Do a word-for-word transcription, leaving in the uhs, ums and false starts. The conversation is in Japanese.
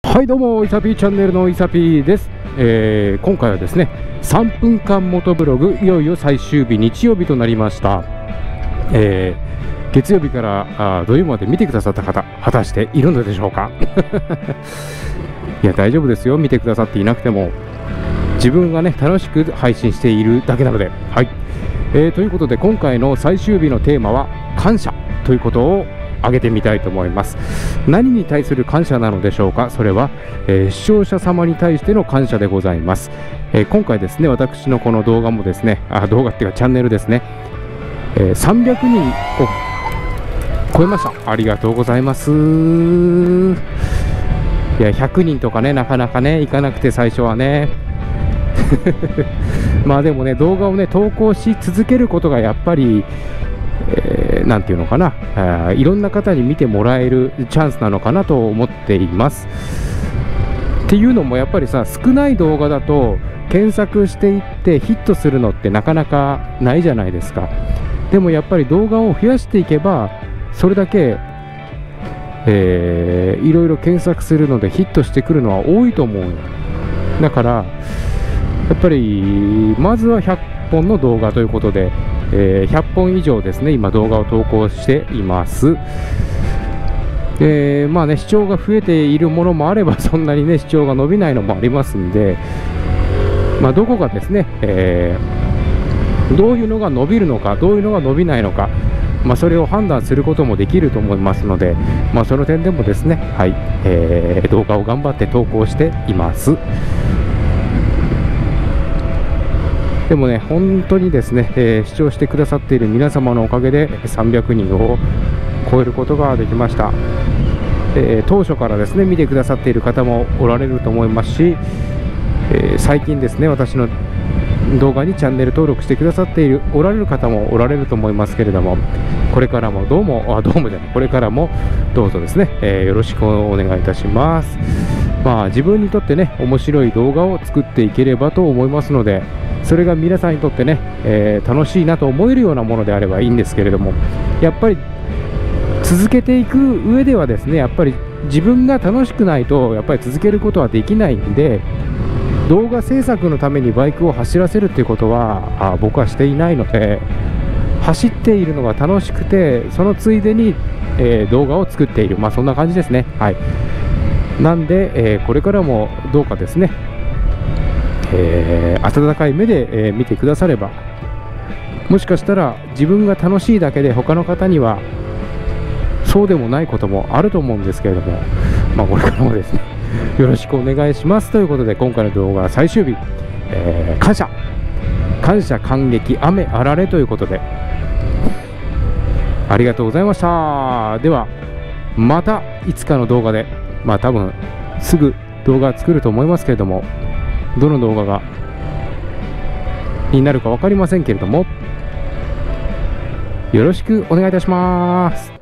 はいどうも、いさぴーチャンネルのいさぴーです。えー、今回はですね、さんぷんかん元ブログいよいよ最終日、日曜日となりました。えー、月曜日からあ土曜まで見てくださった方、果たしているのでしょうかいや大丈夫ですよ、見てくださっていなくても自分がね楽しく配信しているだけなので。はい、えー、ということで今回の最終日のテーマは感謝ということを挙げてみたいと思います。何に対する感謝なのでしょうか。それは、えー、視聴者様に対しての感謝でございます。えー、今回ですね、私のこの動画もですね、あ動画っていうかチャンネルですね、えー、さんびゃくにんを超えました。ありがとうございます。いやひゃくにんとかね、なかなかねいかなくて、最初はねまあでもね、動画をね投稿し続けることがやっぱりえー、なんていうのかな、あいろんな方に見てもらえるチャンスなのかなと思っています。っていうのもやっぱりさ、少ない動画だと検索していってヒットするのってなかなかないじゃないですか。でもやっぱり動画を増やしていけばそれだけ、えー、いろいろ検索するのでヒットしてくるのは多いと思うよ。だからやっぱりまずはひゃっぽんの動画ということで、えー、ひゃっぽん以上ですね今動画を投稿しています。えー、まあね視聴が増えているものもあればそんなにね視聴が伸びないのもありますんで、まあ、どこがですね、えー、どういうのが伸びるのかどういうのが伸びないのか、まあ、それを判断することもできると思いますので、まあ、その点でもですね、はいえー、動画を頑張って投稿しています。でもね、本当にですね、えー、視聴してくださっている皆様のおかげでさんびゃくにんを超えることができました。えー、当初からですね、見てくださっている方もおられると思いますし、えー、最近ですね、私の動画にチャンネル登録してくださっているおられる方もおられると思いますけれども、これからもどうも、あ、どうもじゃない、これからもどうぞですね、えー、よろしくお願いいたします。まあ、自分にとってね、面白い動画を作っていければと思いますので、それが皆さんにとってね、えー、楽しいなと思えるようなものであればいいんですけれども、やっぱり続けていく上ではですね、やっぱり自分が楽しくないとやっぱり続けることはできないんで、動画制作のためにバイクを走らせるっていうことはあ僕はしていないので、走っているのが楽しくてそのついでに、えー、動画を作っている、まあそんな感じですね。はい、なんで、えー、これからもどうかですね、えー、温かい目で、えー、見てくだされば、もしかしたら自分が楽しいだけで他の方にはそうでもないこともあると思うんですけれども、まあ、これからもですねよろしくお願いしますということで、今回の動画は最終日、えー、感謝感謝感激雨あられということでありがとうございました。ではまたいつかの動画で、まあ多分すぐ動画作ると思いますけれども、どの動画がになるか分かりませんけれども、よろしくお願いいたします。